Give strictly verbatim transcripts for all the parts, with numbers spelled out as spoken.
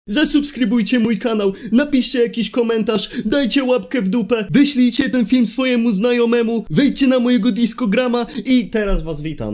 Zasubskrybujcie mój kanał, napiszcie jakiś komentarz, dajcie łapkę w dupę, wyślijcie ten film swojemu znajomemu, wejdźcie na mojego Discograma i teraz was witam.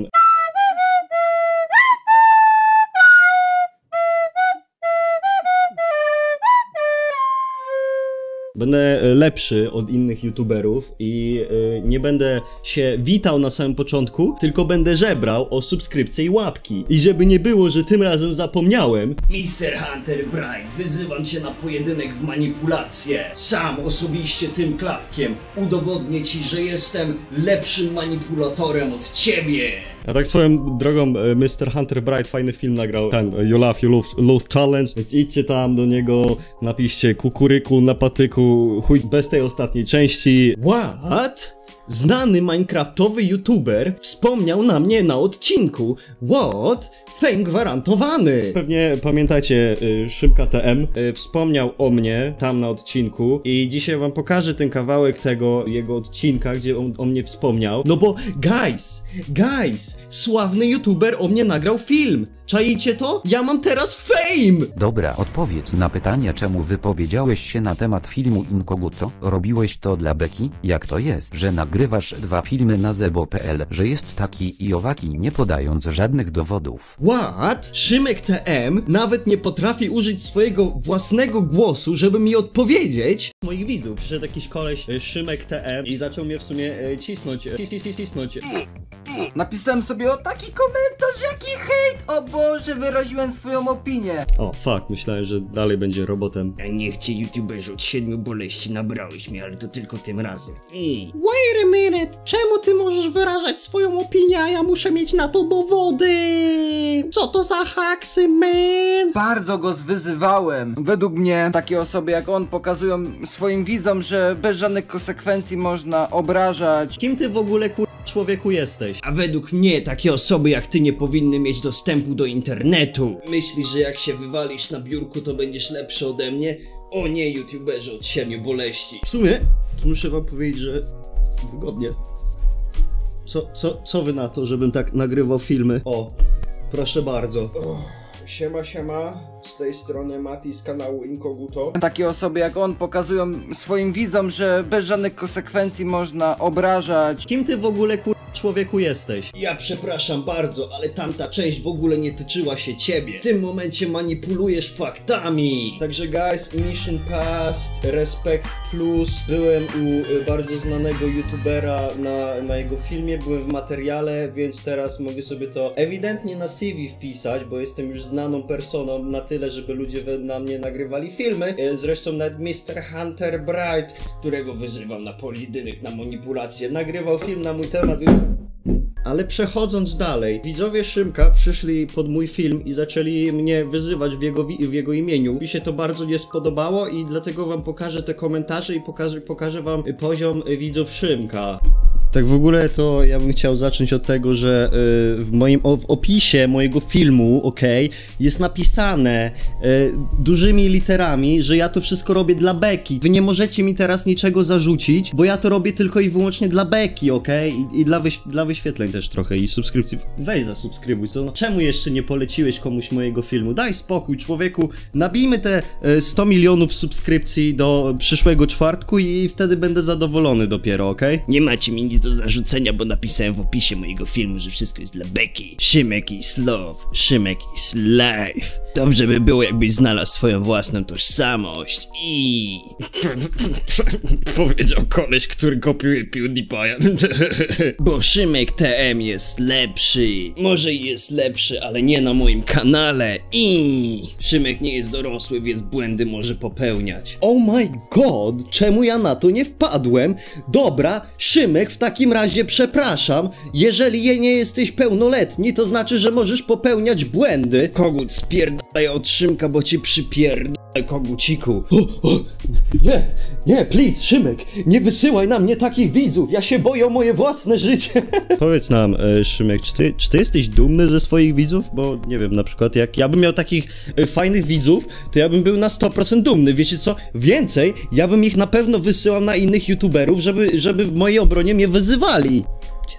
Będę lepszy od innych youtuberów i yy, nie będę się witał na samym początku, tylko będę żebrał o subskrypcję i łapki. I żeby nie było, że tym razem zapomniałem. mister Hunter Bright, wyzywam cię na pojedynek w manipulację. Sam osobiście tym klapkiem udowodnię ci, że jestem lepszym manipulatorem od ciebie. A tak swoją drogą, mister Hunter Bright fajny film nagrał, ten You Laugh, You Lose, lose Challenge, więc idźcie tam do niego, napiszcie kukuryku na patyku, chuj bez tej ostatniej części. What? Znany minecraftowy youtuber wspomniał na mnie na odcinku. What? Fame gwarantowany! Pewnie pamiętacie, y, Szybka T M y, wspomniał o mnie tam na odcinku i dzisiaj wam pokażę ten kawałek tego jego odcinka, gdzie on o mnie wspomniał. No bo guys, guys, sławny youtuber o mnie nagrał film. Czaicie to? Ja mam teraz fame! Dobra, odpowiedz na pytanie, czemu wypowiedziałeś się na temat filmu Inkoguto? Robiłeś to dla beki? Jak to jest, że nagrywasz dwa filmy na zebo kropka pe el, że jest taki i owaki, nie podając żadnych dowodów? What? Szymek T M nawet nie potrafi użyć swojego własnego głosu, żeby mi odpowiedzieć? Moich widzów przyszedł jakiś koleś, y, Szymek T M i zaczął mnie w sumie y, cisnąć, cis, cis, cis, cisnąć. Napisałem sobie o taki komentarz, jaki hejt! O Boże, wyraziłem swoją opinię! O, fuck, myślałem, że dalej będzie robotem. A niech cię youtuberze od siedmiu boleści nabrałeś mi, ale to tylko tym razem. I... Wait a minute, czemu ty możesz wyrażać swoją opinię, a ja muszę mieć na to dowody? Co to za haksy, man? Bardzo go zwyzywałem. Według mnie takie osoby jak on pokazują swoim widzom, że bez żadnych konsekwencji można obrażać. Kim ty w ogóle kur... człowieku jesteś? A według mnie takie osoby jak ty nie powinny mieć dostępu do internetu. Myślisz, że jak się wywalisz na biurku, to będziesz lepszy ode mnie? O nie, youtuberzy od siedmiu boleści. W sumie, muszę wam powiedzieć, że wygodnie. Co, co, co wy na to, żebym tak nagrywał filmy? O, proszę bardzo. Oh, siema, siema. Z tej strony Mati z kanału Inkoguto. Takie osoby jak on pokazują swoim widzom, że bez żadnych konsekwencji można obrażać. Kim ty w ogóle kur... człowieku jesteś? Ja przepraszam bardzo, ale tamta część w ogóle nie tyczyła się ciebie. W tym momencie manipulujesz faktami. Także guys, mission passed, respect plus. Byłem u y, bardzo znanego youtubera na, na jego filmie, byłem w materiale, więc teraz mogę sobie to ewidentnie na C V wpisać, bo jestem już znaną personą na tyle, żeby ludzie na mnie nagrywali filmy. Zresztą nawet mister Hunter Bright, którego wyzywam na pojedynek, na manipulację, nagrywał film na mój temat. Ale przechodząc dalej, widzowie Szymka przyszli pod mój film i zaczęli mnie wyzywać w jego, w jego imieniu. Mi się to bardzo nie spodobało i dlatego wam pokażę te komentarze i pokażę, pokażę wam poziom widzów Szymka. Tak w ogóle to ja bym chciał zacząć od tego, że y, w moim o, w opisie mojego filmu, okej, okay, jest napisane y, dużymi literami, że ja to wszystko robię dla beki. Wy nie możecie mi teraz niczego zarzucić, bo ja to robię tylko i wyłącznie dla beki, okej? Okay? I, i dla, wyś dla wyświetleń też trochę i subskrypcji. Weź zasubskrybuj, co? No, czemu jeszcze nie poleciłeś komuś mojego filmu? Daj spokój, człowieku. Nabijmy te y, sto milionów subskrypcji do przyszłego czwartku i wtedy będę zadowolony dopiero, okej? Okay? Nie macie mi nic do zarzucenia, bo napisałem w opisie mojego filmu, że wszystko jest dla beki. Szymek is love, Szymek is life. Dobrze by było, jakbyś znalazł swoją własną tożsamość i... Powiedział koleś, który kopiuje PewDiePie'a. Bo Szymek T M jest lepszy. Może i jest lepszy, ale nie na moim kanale. I Szymek nie jest dorosły, więc błędy może popełniać. Oh my god, czemu ja na to nie wpadłem? Dobra, Szymek, w takim razie przepraszam. Jeżeli nie jesteś pełnoletni, to znaczy, że możesz popełniać błędy. Kogut, spierdalaj od Szymka, bo ci przypierdolę, koguciku. O, o, nie, nie, please, Szymek, nie wysyłaj na mnie takich widzów, ja się boję o moje własne życie. Powiedz nam, e, Szymek, czy ty, czy ty jesteś dumny ze swoich widzów? Bo, nie wiem, na przykład jak ja bym miał takich e, fajnych widzów, to ja bym był na sto procent dumny, wiecie co? Więcej, ja bym ich na pewno wysyłał na innych youtuberów, żeby, żeby w mojej obronie mnie wyzywali.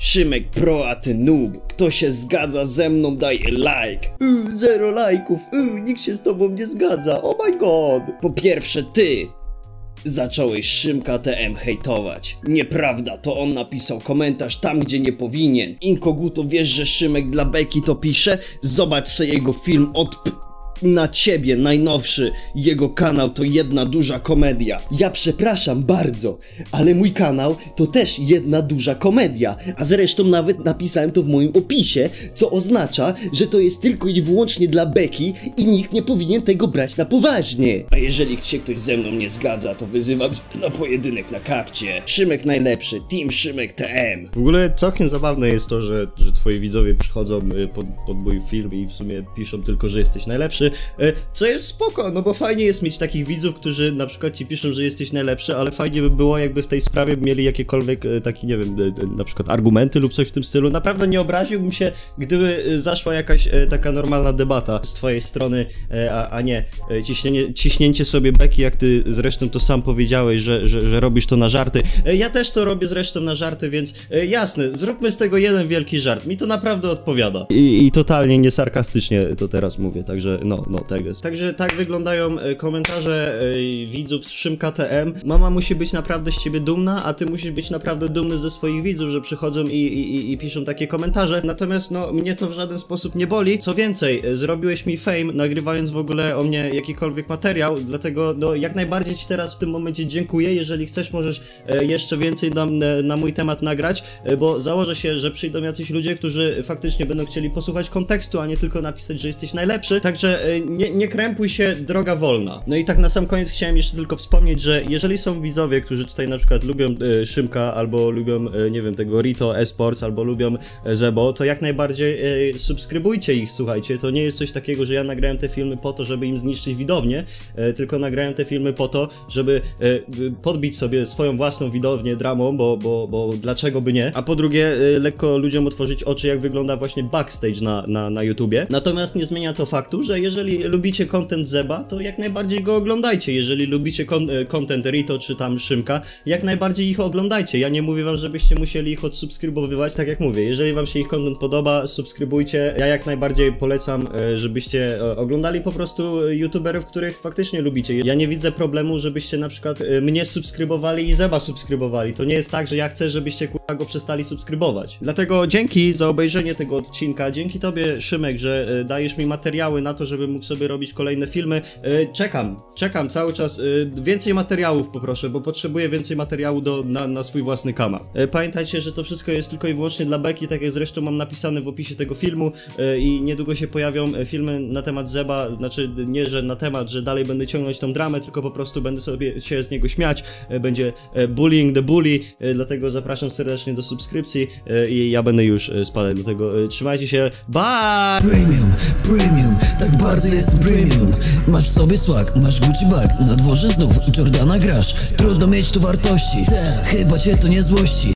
Szymek pro, a ty noob. Kto się zgadza ze mną, daje like. Yy, zero lajków, yy, nikt się z tobą nie zgadza, oh my god. Po pierwsze ty zacząłeś Szymka T M hejtować. Nieprawda, to on napisał komentarz tam, gdzie nie powinien. Inkoguto, wiesz, że Szymek dla beki to pisze? Zobacz sobie jego film od p... na ciebie, najnowszy. Jego kanał to jedna duża komedia. Ja przepraszam bardzo, ale mój kanał to też jedna duża komedia. A zresztą nawet napisałem to w moim opisie, co oznacza, że to jest tylko i wyłącznie dla beki i nikt nie powinien tego brać na poważnie. A jeżeli się ktoś ze mną nie zgadza, to wyzywam na pojedynek na kapcie. Szymek najlepszy, Team Szymek T M. W ogóle całkiem zabawne jest to, że, że twoi widzowie przychodzą pod, pod mój film i w sumie piszą tylko, że jesteś najlepszy. Co jest spoko, no bo fajnie jest mieć takich widzów, którzy na przykład ci piszą, że jesteś najlepszy, ale fajnie by było, jakby w tej sprawie mieli jakiekolwiek taki, nie wiem, na przykład argumenty lub coś w tym stylu. Naprawdę nie obraziłbym się, gdyby zaszła jakaś taka normalna debata z twojej strony, a, a nie ciśnienie, ciśnięcie sobie beki, jak ty zresztą to sam powiedziałeś, że, że, że robisz to na żarty. Ja też to robię zresztą na żarty, więc jasne, zróbmy z tego jeden wielki żart. Mi to naprawdę odpowiada. I, i totalnie nie sarkastycznie to teraz mówię, także no, no, tak jest. Także tak wyglądają komentarze widzów z Szymka T M. Mama musi być naprawdę z ciebie dumna, a ty musisz być naprawdę dumny ze swoich widzów, że przychodzą i, i, i piszą takie komentarze. Natomiast no, mnie to w żaden sposób nie boli. Co więcej, zrobiłeś mi fame, nagrywając w ogóle o mnie jakikolwiek materiał, dlatego no, jak najbardziej ci teraz w tym momencie dziękuję. Jeżeli chcesz, możesz jeszcze więcej na, na mój temat nagrać, bo założę się, że przyjdą jacyś ludzie, którzy faktycznie będą chcieli posłuchać kontekstu, a nie tylko napisać, że jesteś najlepszy. Także nie, nie krępuj się, droga wolna. No i tak na sam koniec chciałem jeszcze tylko wspomnieć, że jeżeli są widzowie, którzy tutaj na przykład lubią e, Szymka, albo lubią, e, nie wiem, tego Rito Esports, albo lubią e, Zebo, to jak najbardziej e, subskrybujcie ich, słuchajcie. To nie jest coś takiego, że ja nagrałem te filmy po to, żeby im zniszczyć widownię, e, tylko nagrałem te filmy po to, żeby e, podbić sobie swoją własną widownię dramą, bo, bo, bo dlaczego by nie? A po drugie, e, lekko ludziom otworzyć oczy, jak wygląda właśnie backstage na, na, na YouTubie. Natomiast nie zmienia to faktu, że jeżeli lubicie content Zeba, to jak najbardziej go oglądajcie. Jeżeli lubicie kon content Rito czy tam Szymka, jak najbardziej ich oglądajcie. Ja nie mówię wam, żebyście musieli ich odsubskrybowywać, tak jak mówię. Jeżeli wam się ich content podoba, subskrybujcie. Ja jak najbardziej polecam, żebyście oglądali po prostu youtuberów, których faktycznie lubicie. Ja nie widzę problemu, żebyście na przykład mnie subskrybowali i Zeba subskrybowali. To nie jest tak, że ja chcę, żebyście kurwa go przestali subskrybować. Dlatego dzięki za obejrzenie tego odcinka. Dzięki tobie, Szymek, że dajesz mi materiały na to, żeby mógł sobie robić kolejne filmy. Czekam, czekam cały czas. Więcej materiałów poproszę, bo potrzebuję więcej materiału do, na, na swój własny kanał. Pamiętajcie, że to wszystko jest tylko i wyłącznie dla beki, tak jak zresztą mam napisane w opisie tego filmu i niedługo się pojawią filmy na temat Zeba, znaczy nie, że na temat, że dalej będę ciągnąć tą dramę, tylko po prostu będę sobie się z niego śmiać. Będzie bullying the bully, dlatego zapraszam serdecznie do subskrypcji i ja będę już spadać, dlatego trzymajcie się, bye! Premium, premium, tak bardzo jest premium. Masz w sobie swag, masz Gucci bag, na dworze znów Jordana grasz. Trudno mieć tu wartości, chyba cię to nie złości.